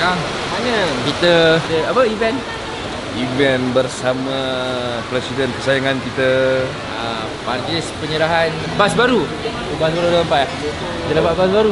sekarang. Mana? Kita Ada apa event? event bersama presiden kesayangan kita. Majlis penyerahan bas baru. Bas baru dah dapat. Dia dapat bas baru.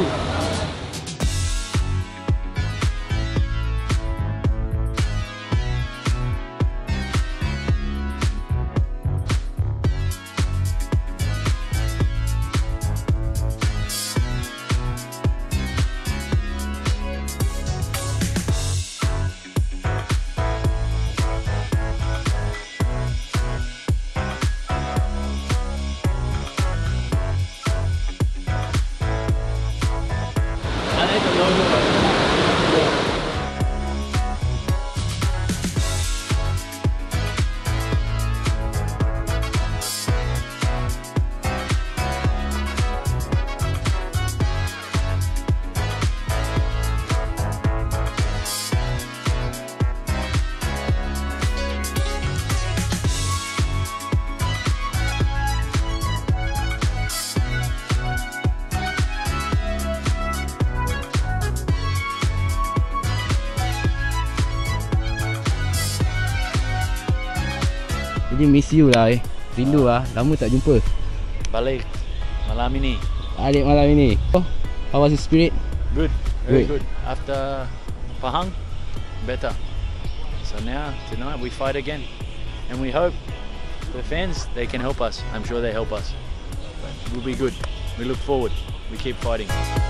Jadi miss you lah rindu lah, lama tak jumpa. Balik malam ini. Balik malam ini. Oh, how was the spirit? Good, very good. After Pahang, better. So now, tonight we fight again. And we hope the fans, they can help us. I'm sure they help us. But we'll be good. We look forward. We keep fighting.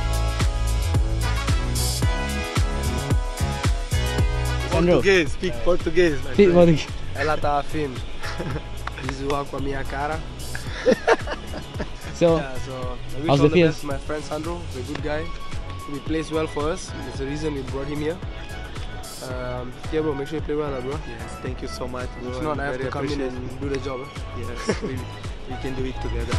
Sandro, Português, speak Português. speak Portuguese. Ela tá afim de zoar com a minha cara. So, Yeah, so I wish how's all the the feels? best to my friend Sandro. He's a good guy. He plays well for us. That's the reason we brought him here. Yeah, bro, make sure you play well, bro. Yes, thank you so much, bro. If not, I have Very to come in appreciate and do the job. Yes, we can do it together.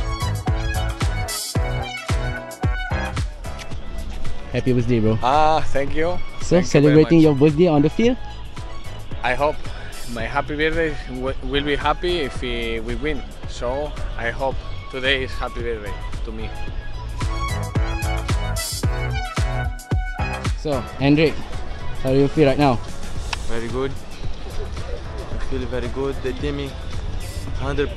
happy birthday bro. Thank you. So, Thank you very celebrating much. your birthday on the field? I hope my happy birthday will be happy if we win. So I hope today is happy birthday to me. So, Hendrik, how do you feel right now? Very good. I feel very good. The team 100%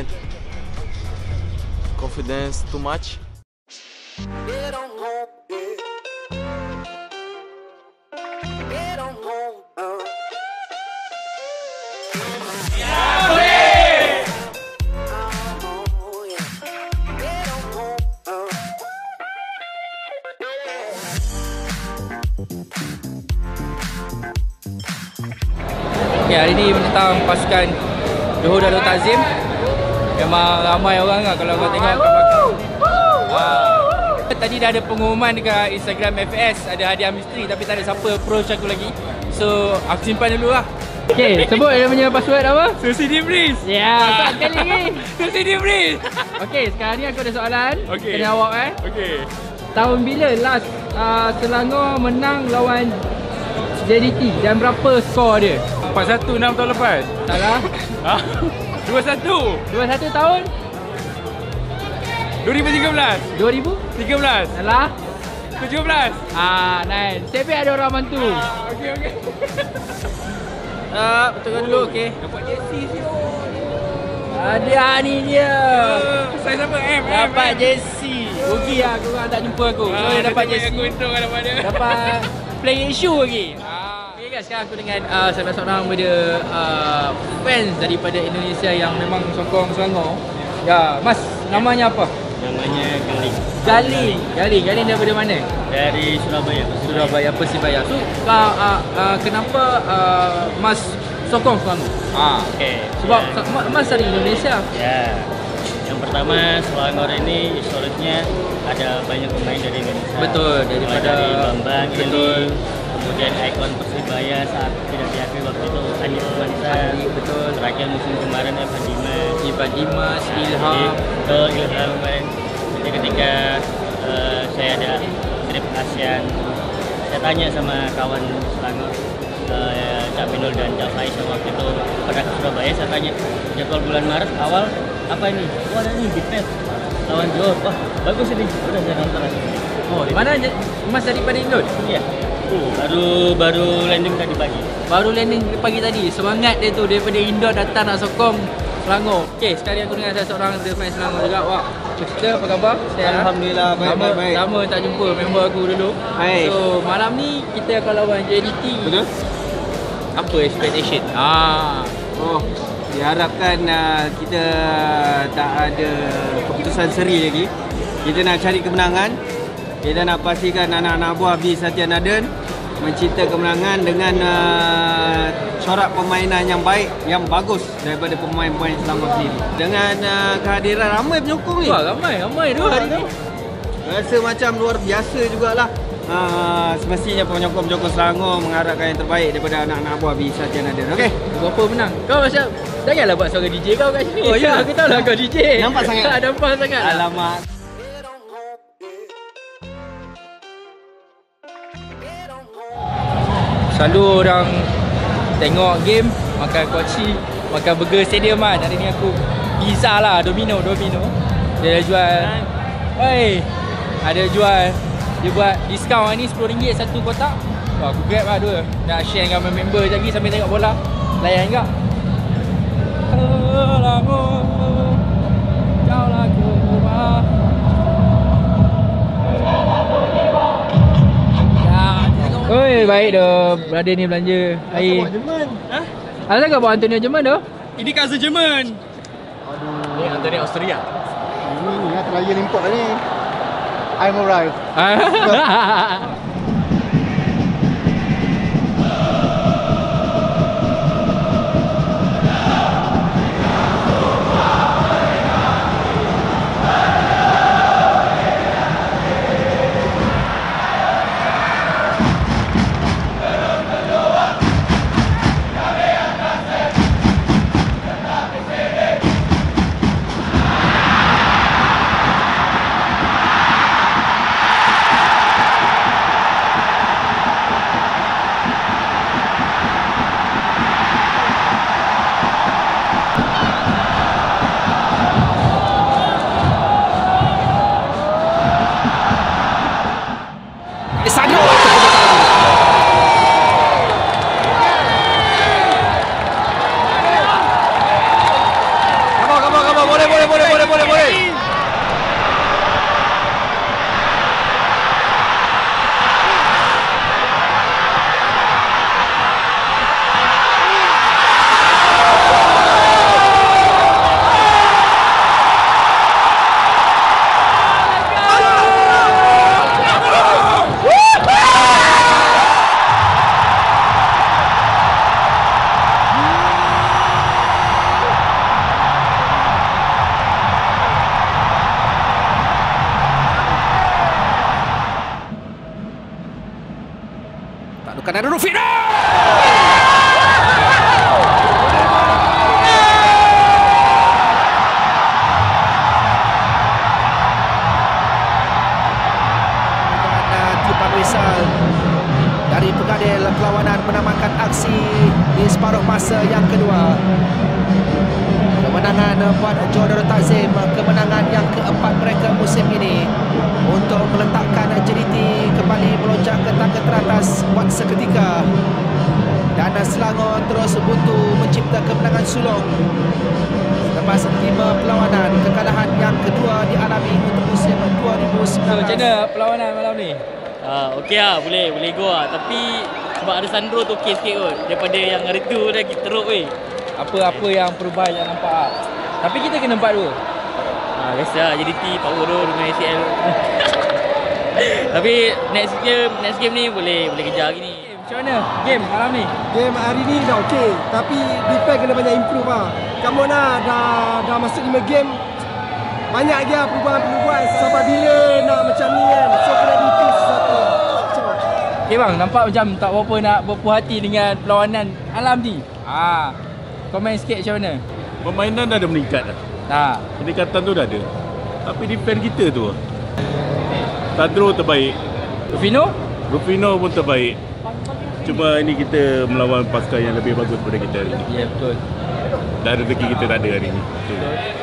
confidence too much. Okay, hari ni menentang pasukan Johor Darul Ta'zim. Memang ramai orang lah kalau kau tengok kat belakang. Tadi dah ada pengumuman dekat Instagram FS, ada hadiah misteri tapi tak ada siapa approach aku lagi. So, aku simpan dulu lah. Okay, sebut dia punya password apa? Susi Dibris. Ya, sekali lagi. Susi Dibris. Okay, sekarang ni aku ada soalan. Okay. Kena jawab Okay. Tahun bila last Selangor menang lawan JDT dan berapa skor dia? 4-1 6 tahun lepas. Salah. 2-1 21 tahun 2013. 2000? 13. Salah. 17. Nice. Tapi ada orang bantu. Okey. Betulkan dulu, okey. Dapat jersey hadiah ni dia. Saya siapa? Dapat jersey. Rugi lah korang tak jumpa aku. So dia dapat jersey. Aku untung dapat dia. Dapat playing shoe lagi. Okay guys, sekarang aku dengan salah seorang daripada fans daripada Indonesia yang memang sokong Selangor. Ya, Mas, namanya apa? Namanya Galing daripada mana? dari Surabaya. Surabaya Persibaya. So kenapa Mas sokong Selangor? Okey. Sebab Mas dari Indonesia. Ya. Yang pertama, Selangor ini historisnya ada banyak pemain dari Indonesia. Betul, Mulai dari Bambang, betul. Ili, kemudian ikon Persibaya saat tidak diakui waktu itu Andi Firmansyah. Betul. Terakhir musim kemarin Evan Dimas. Ilham. Betul, Ilham. Jadi ketika saya ada trip ASEAN, saya tanya sama kawan Selangor, Cak Pinul dan Cak Faisal waktu itu pada ke Surabaya, saya tanya jadwal bulan Maret awal apa ini? Oh ada nih Big Match. lawan Johor. Wah, bagus ini. Sudah saya nonton lagi. Oh, di mana Mas daripada Indon? Ya. Baru landing tadi pagi. Baru landing pagi tadi. Semangat dia tu daripada Indon datang nak sokong Selangor. Okey, sekali aku dengan salah seorang dari fans Selangor juga. Wah, cerita apa khabar? Alhamdulillah, baik. Lama tak jumpa member aku dulu. Baik. So, malam ni kita akan lawan JDT. Betul? Apa expectation? Oh, diharapkan kita tak ada keputusan seri lagi. Kita nak cari kemenangan. Kita nak pastikan anak-anak buah B Satya Naden mencipta kemenangan dengan corak permainan yang baik, yang bagus daripada pemain-pemain Selangor sendiri. Dengan kehadiran ramai penyokong ni. Wah, ramai tu hari tu. Rasa macam luar biasa jugalah. Semestinya penyokong-penyokong Selangor mengharapkan yang terbaik daripada anak-anak buah B Satya Naden. Okey. Berapa menang? Kau macam janganlah buat suara DJ kau kat sini. Oh, ya? Aku tahu lah kau DJ. Nampak sangat? Nampak sangat. Alamak. Selalu orang tengok game, makan kuaci, makan burger stadium kan. Hari ni aku pizza lah, Domino. Dia jual, ada jual. Dia buat diskaun hari ni RM10 satu kotak. Wah, aku grab lah dua. Nak share dengan member lagi sambil tengok bola. Layan juga. Selangor, kau lah ku rumah. Oi, baik dah. Brother ni belanja air. Jerman. Asal kau bawa Antonio Jerman dah? Ini cousin Jerman. Aduh. Ini Antonio Austria. Ini yang terakhir import ni. I'm arrived. Boleh. Takkan ada Rufino. Tipan Rizal dari Pegadil perlawanan menamakan aksi di separuh masa yang kedua. Kemenangan buat Johor Darul Takzim, kemenangan yang keempat mereka musim ini untuk meletakkan JDT kembali melonjak ke tangga teratas buat seketika. Dan Selangor terus buntu mencipta kemenangan sulung lepas 5 perlawanan. Kekalahan yang kedua dialami untuk musim 2019. Macam mana perlawanan malam ni? Okey lah, boleh go lah. Tapi sebab ada Sandro tu okey sikit kot. Daripada yang hari tu lagi teruk weh. Apa-apa yang perubahan yang nampak lah. Tapi kita kena 4-2. Biasa lah, JDT power tu dengan ACL. Tapi next game ni boleh kejar lagi ni. Macam mana game malam ni? Game hari ni dah okey, tapi defense kena banyak improve lah. Kamu dah masuk 5 game, banyak lagi lah perubahan-perubahan. Sampai bila nak macam ni kan. So kena defense sesuatu. Okay bang, nampak macam tak berapa nak berpuas hati dengan perlawanan malam ni. Komen sikit macam mana? Permainan dah ada meningkat dah. Peningkatan tu dah ada. Tapi defense kita tu, Sandro terbaik, Rufino pun terbaik. Cuma ini kita melawan pasukan yang lebih bagus daripada kita hari ini. Ya, betul. Dan rezeki kita tak ada hari ini. Betul.